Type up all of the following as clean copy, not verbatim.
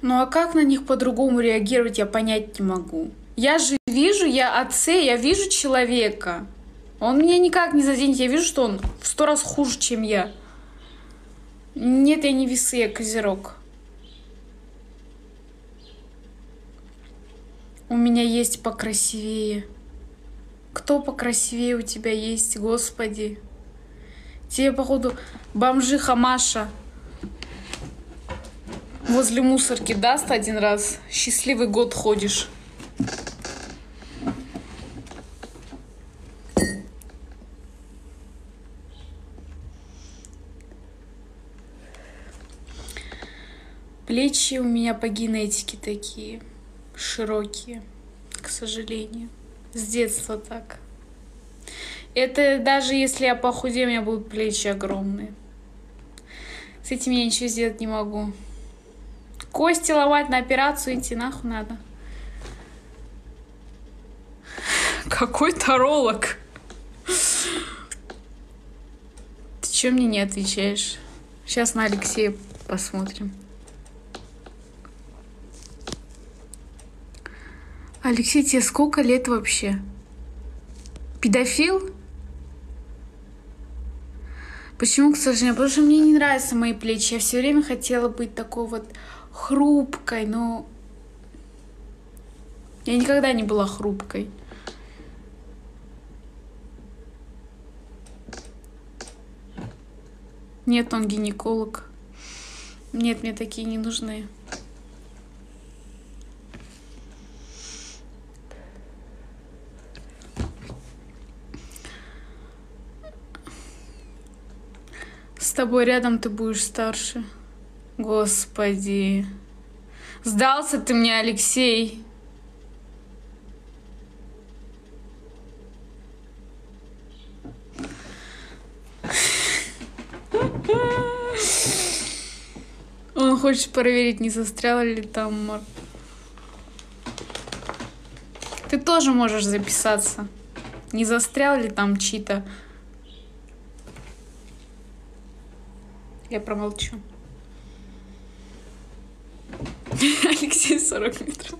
Ну а как на них по-другому реагировать, я понять не могу. Я же вижу, я АЦ, я вижу человека. Он меня никак не заденет, я вижу, что он в 100 раз хуже, чем я. Нет, я не весы, я козерог. У меня есть покрасивее. Кто покрасивее у тебя есть, господи? Тебе, походу, бомжиха Маша возле мусорки даст один раз. Счастливый год ходишь. Плечи у меня по генетике такие широкие, к сожалению. С детства так. Это даже если я похудею, у меня будут плечи огромные. С этим я ничего сделать не могу. Кости ломать, на операцию идти нахуй надо. Какой таролог? Ты чё мне не отвечаешь? Сейчас на Алексея посмотрим. Алексей, тебе сколько лет вообще? Педофил? Почему, к сожалению? Потому что мне не нравятся мои плечи. Я все время хотела быть такой вот хрупкой, но я никогда не была хрупкой. Нет, он гинеколог. Нет, мне такие не нужны. С тобой рядом ты будешь старше. Господи. Сдался ты мне, Алексей. Он хочет проверить, не застрял ли там. Ты тоже можешь записаться. Не застрял ли там чьи-то. Я промолчу. Алексей 40 метров.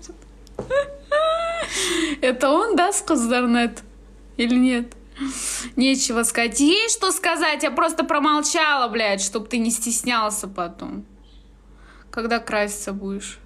Это он, да, с Коздарнет? Или нет? Нечего сказать. Есть что сказать, я просто промолчала, блядь, чтоб ты не стеснялся потом. Когда краситься будешь?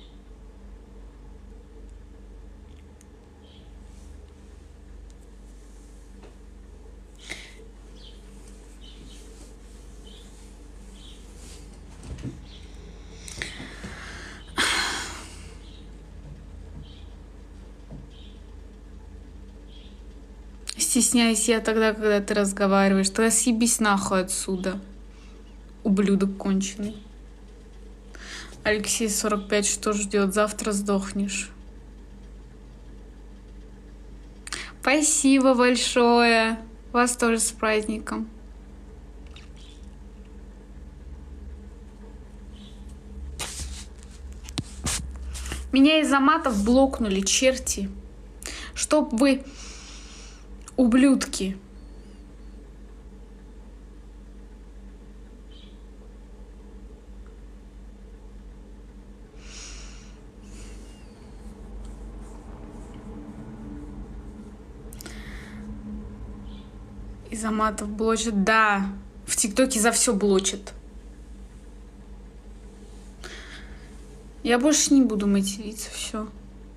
Стесняюсь я тогда, когда ты разговариваешь. Тогда съебись нахуй отсюда. Ублюдок конченый. Алексей 45 что ждет? Завтра сдохнешь. Спасибо большое. Вас тоже с праздником. Меня из-за матов блокнули, черти. Чтоб вы... Ублюдки. Из-за матов блочат. Да. В ТикТоке за все блочат. Я больше не буду материться. Все.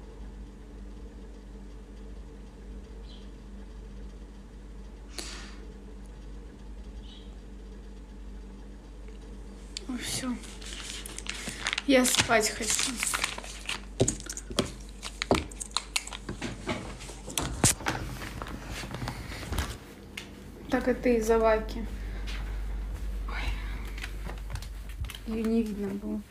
Все. Я спать хочу. Так это из-за Ваки. Ее не видно было.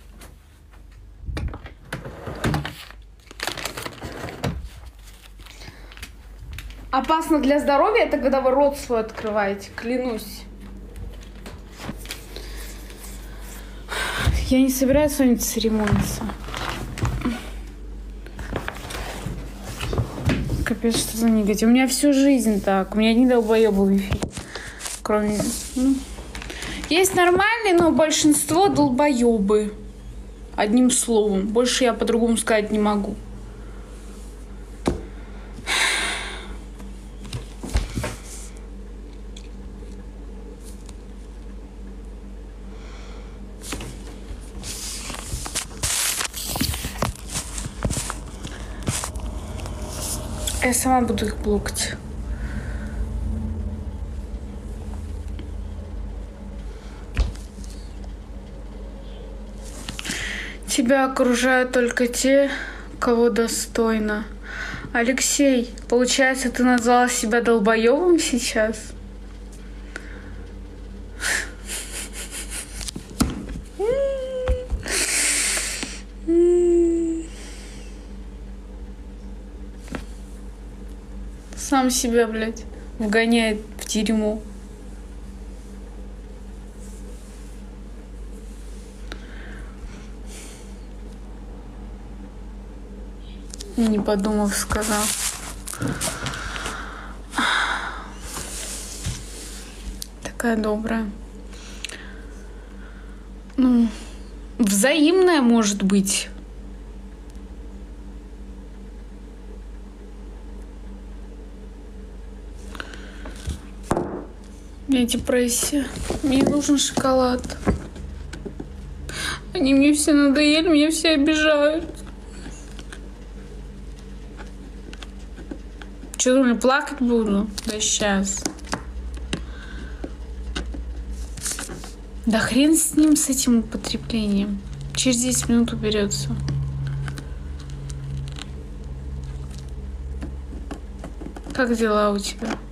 Опасно для здоровья это когда вы рот свой открываете, клянусь. Я не собираюсь с вами церемониться. Капец, что за негатив. У меня всю жизнь так. У меня не долбоёбы в эфире. Кроме... Ну, есть нормальные, но большинство долбоёбы. Одним словом. Больше я по-другому сказать не могу. Я сама буду их блокать. Тебя окружают только те, кого достойно. Алексей, получается, ты назвал себя долбоёбом сейчас? Сам себя, блядь, вгоняет в дерьмо. И не подумав, сказал. Такая добрая. Ну, взаимная, может быть. У меня депрессия. Мне нужен шоколад. Они мне все надоели, меня все обижают. Что, думали, плакать буду? Да сейчас. Да хрен с ним, с этим употреблением. Через 10 минут уберется. Как дела у тебя?